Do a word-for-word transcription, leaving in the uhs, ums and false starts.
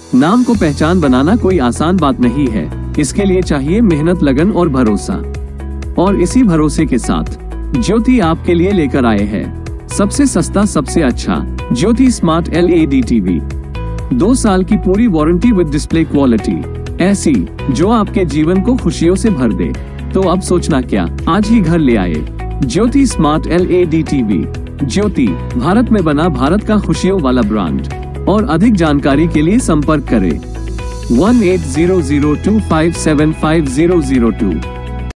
नाम को पहचान बनाना कोई आसान बात नहीं है। इसके लिए चाहिए मेहनत, लगन और भरोसा। और इसी भरोसे के साथ ज्योति आपके लिए लेकर आए हैं सबसे सस्ता, सबसे अच्छा Jyoti smart L E D TV. दो साल की पूरी वारंटी विद डिस्प्ले क्वालिटी, ऐसी जो आपके जीवन को खुशियों से भर दे। तो अब सोचना क्या, आज ही घर ले आए Jyoti smart L E D TV. Jyoti, Bharat में बना, भारत का खुशियों वाला ब्रांड। और अधिक जानकारी के लिए संपर्क करें one eight zero zero two five seven five zero zero to.